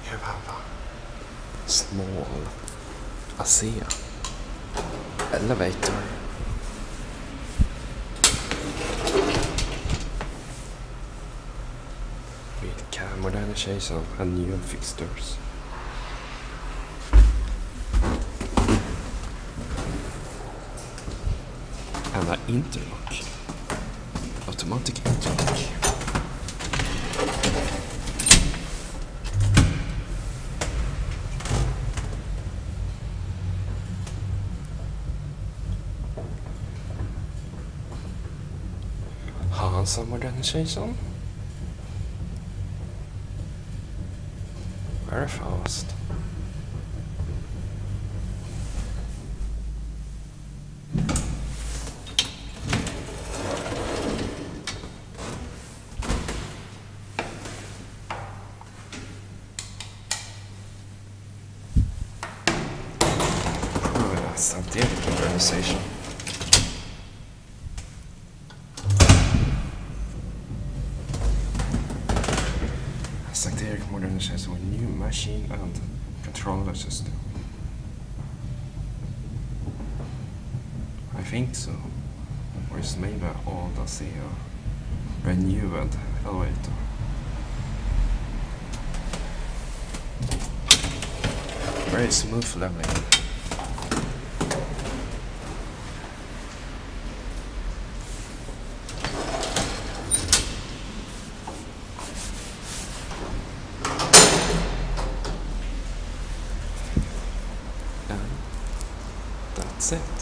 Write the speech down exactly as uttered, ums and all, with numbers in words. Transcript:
have a small ASEA elevator. Vilka modernization and new fixtures. And an interlock. Automatic interlock. Hansa modernization. Very fast. Sankt Erik modernization. Sankt Erik modernization with new machine and controller system. I think so. Or is maybe old ASEA renewed elevator. Very smooth leveling. That's it.